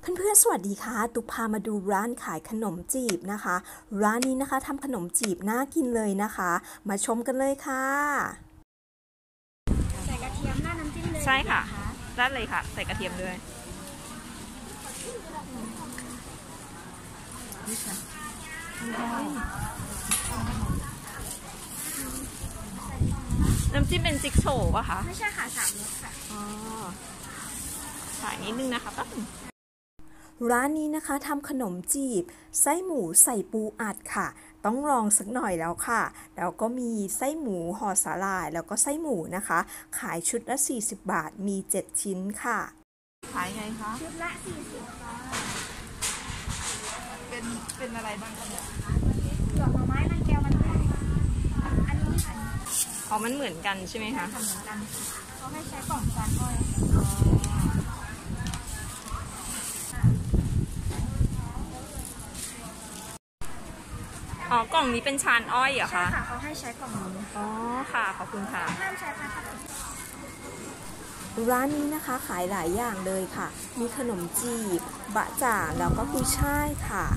เพื่อนๆสวัสดีค่ะตุ๊กพามาดูร้านขายขนมจีบนะคะร้านนี้นะคะทำขนมจีบน่ากินเลยนะคะมาชมกันเลยค่ะใส่กระเทียมหน้าน้ำจิ้มเลยใช่ค่ะราดเลยค่ะใส่กระเทียมด้วยน้ำจิ้มเป็นจิ๊กโฉวป่ะคะไม่ใช่ค่ะ3 รสค่ะอ๋อใส่นิดนึงนะคะปั๊บร้านนี้นะคะทำขนมจีบไส้หมูใส่ปูอัดค่ะต้องลองสักหน่อยแล้วค่ะแล้วก็มีไส้หมูห่อสาหร่ายแล้วก็ไส้หมูนะคะขายชุดละ40 บาทมี7ชิ้นค่ะขายไงคะชุดละ40 ค่ะเป็นอะไรบ้างคะเนี่ยดอกหน่อไม้มันแก้วมันแตกอันนี้ค่ะอ๋อมันเหมือนกันใช่ไหมคะเหมือนกันเขาให้ใช้กล่องจานอ้อยอ๋อกล่องนี้เป็นชานอ้อยเหรอคะใช่ค่ะเขาให้ใช้กล่องนี้อ๋อค่ะขอบคุณค่ะห้ามใช้พลาสติกร้านนี้นะคะขายหลายอย่างเลยค่ะมีขนมจีบบะจ่างแล้วก็กุยช่ายค่ะ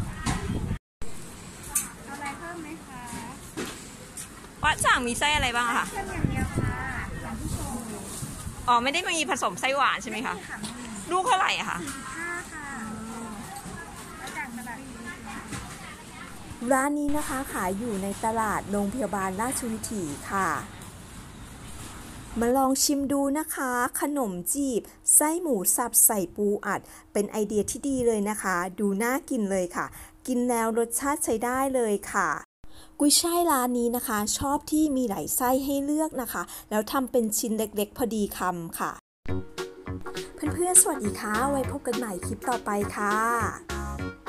เอาอะไรเพิ่มไหมคะวะจ่างมีไส้อะไรบ้างคะเพิ่มอย่างเดียวค่ะอย่างที่โชว์อ๋อไม่ได้มีผสมไส้หวานใช่ไหมคะลูกเท่าไหร่อะคะ 5 ค่ะแล้วจากตลาดร้านนี้นะคะขายอยู่ในตลาดโรงพยาบาลราชวิถีค่ะมาลองชิมดูนะคะขนมจีบไส้หมูสับใส่ปูอัดเป็นไอเดียที่ดีเลยนะคะดูน่ากินเลยค่ะกินแล้วรสชาติใช้ได้เลยค่ะกุยช่ายร้านนี้นะคะชอบที่มีหลายไส้ให้เลือกนะคะแล้วทำเป็นชิ้นเล็กๆพอดีคำค่ะเพื่อนๆสวัสดีค่ะไว้พบกันใหม่คลิปต่อไปค่ะ